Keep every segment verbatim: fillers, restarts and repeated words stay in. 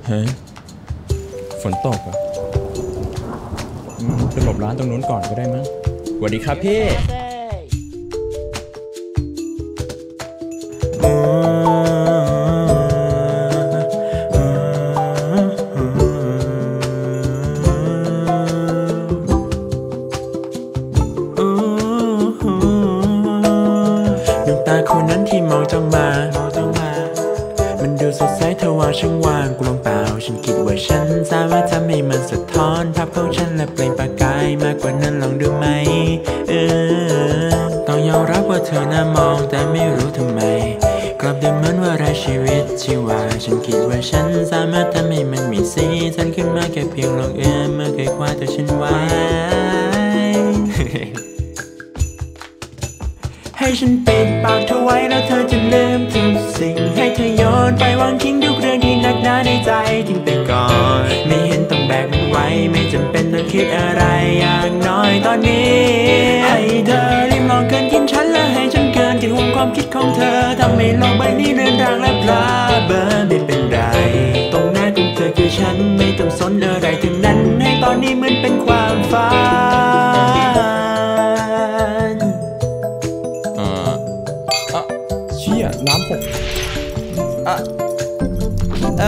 เฮ้ยฝนตกอ่ะจะหลบร้านตรงนู้นก่อนก็ได้มั้งสวัสดีครับพี่ดวงตาคู่นั้นที่มองจ้องมามันดูสดใสเธอว่าช่างว่างกลวงเปล่าฉันคิดว่าฉันสามารถทำให้มันสะท้อนภาพของฉันและเปล่งประกายมากกว่านั้นลองดูไหมเออต้องยอมรับว่าเธอน่ามองแต่ไม่รู้ทำไมกลับดูเหมือนว่าไร้ชีวิตชีวาฉันคิดว่าฉันสามารถทำให้มันมีสีสันขึ้นมาแค่เพียงลองเอื้อมเมื่อเคยคว้าตัวฉันไว้ ให้ฉันปิดปากเธอไว้แล้วเธอจะลืมทุกสิ่งให้เธอโยนไปวางทิ้งทุกเรื่องที่หนักหนาในใจทิ้งไปก่อนไม่เห็นต้องแบกมันไว้ไม่จำเป็นต้องคิดอะไรอย่างน้อยตอนนี้ให้เธอรีบลองเกินกินฉันและให้ฉันเกินกินห่วงความคิดของเธอทำให้โลกใบนี้เดินทางและพลาเบอร์ไม่เป็นไรตรงหน้าของเธอคือฉันไม่ต้องสนอะไรทั้งนั้นให้ตอนนี้เหมือนเป็นความฝันเชี่ยน้ำหกอ่ะอ่ะ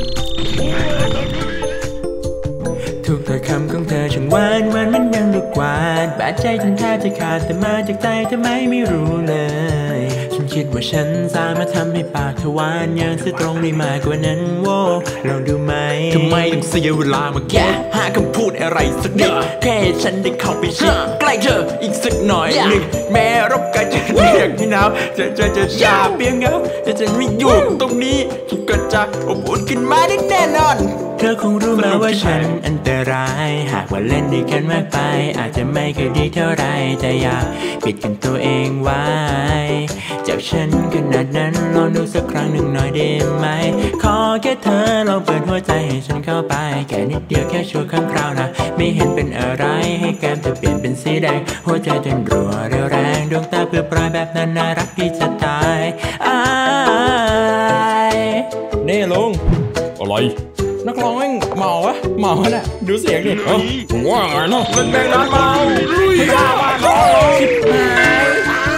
ทุกถ้อยคำของเธอช่างหวานหวานมันยังลูกกวาดบาดใจจนแทบจะขาดแต่มาจากใจเธอไม่ไม่รู้เลยฉันคิดว่าฉันสามารถทำให้ปากเธอหวานอย่างซื่อตรงได้มากกว่านั้นโว้ลองดูไหมทำไมต้องเสียเวลามาแค่หาคำพูดอะไรสักนิดแค่ฉันได้เข้าไปชิดใกล้เธออีกสักหน่อยหนึ่งแม้รบกายจะเรียกที่หนาวจะจะจะชาเปียงเงาแต่ฉันไม่อยู่ตรงนี้ฉันก็จะอบอุ่นขึ้นมาได้แน่นอนเธอคงรู้มาว่าฉันอันตรายหากว่าเล่นด้วยกันมากไปอาจจะไม่เคยดีเท่าไรแต่อยากปิดกันตัวเองไว้จากฉันขนาดนั้นลองดูสักครั้งหนึ่งหน่อยได้ไหมขอแค่เธอลองเปิดหัวใจให้ฉันเข้าไปแค่นิดเดียวแค่ชั่วครั้งคราวนะไม่เห็นเป็นอะไรให้แก้มเธอเปลี่ยนเป็นสีแดงหัวใจเต้นรัวเร็วแรงดวงตาเพื่อปลายแบบนั้นน่ารักที่จะตายอ้ายเน่ลุงอะไรนักร้องเมาวะเมาน่ะดูเสียงดิเอ้าว่าไงเนาะเล่นแบงค์นั้นเมาไม่กล้าบ้านเขาชิบหาย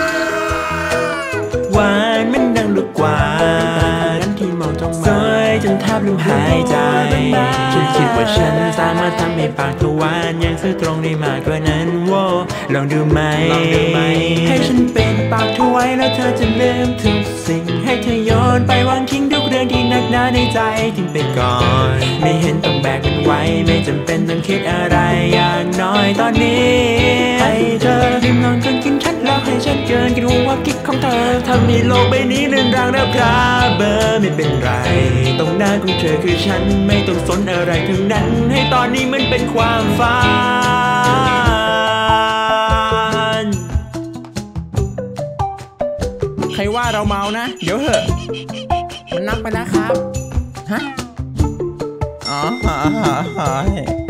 หวานมันดังลูกกวาดนั้นที่มองจ้องมาสวยจนแทบลืมหายใจฉันคิดว่าฉันสามารถทำให้ปากเธอหวานอย่างซื่อตรงได้มากกว่านั้นโว้ลองดูไหมให้ฉันปิดปากเธอไว้แล้วเธอจะลืมทุกสิ่งให้เธอโยนไปวางทิ้งทุกเรื่องที่หนักหนาในใจทิ้งไปก่อนไม่เห็นต้องแบกมันไว้ไม่จำเป็นต้องคิดอะไรอย่างน้อยตอนนี้ให้เธอริมนอนเกินกินฉันแล้วให้ฉันเกินกินหัวคิดของเธอทำให้โลกใบนี้เดินทางแล้วพราเบอร์ไม่เป็นไรตรงหน้าของเธอคือฉันไม่ต้องสนอะไรทั้งนั้นให้ตอนนี้มันเป็นความฝันใครว่าเราเมานะเดี๋ยวเหอะมันนับไปแล้วครับฮะอ๋อฮ่าฮ่าฮ่า